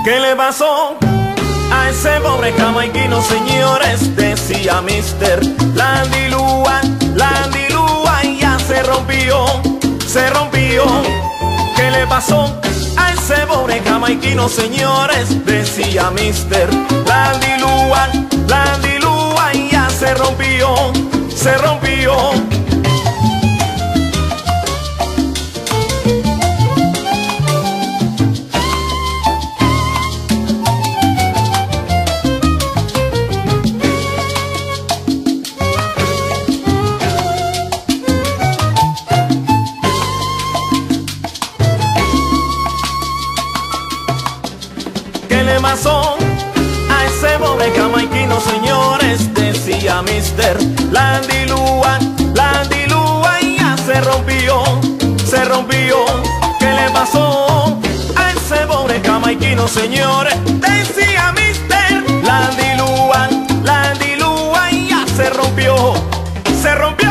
¿Qué le pasó a ese pobre jamaiquino, señores? Decía Mister Landilúa, Landilúa, y ya se rompió, se rompió. ¿Qué le pasó a ese pobre jamaiquino, señores? Decía Mister Landilúa, Landilúa, y ya se rompió, se rompió. ¿Qué le pasó a ese pobre jamaiquino, señores? Decía Mister Landilúa, Landilúa, y ya se rompió, se rompió. ¿Qué le pasó a ese pobre jamaiquino, señores? Decía Mister Landilúa, Landilúa, y ya se rompió, se rompió.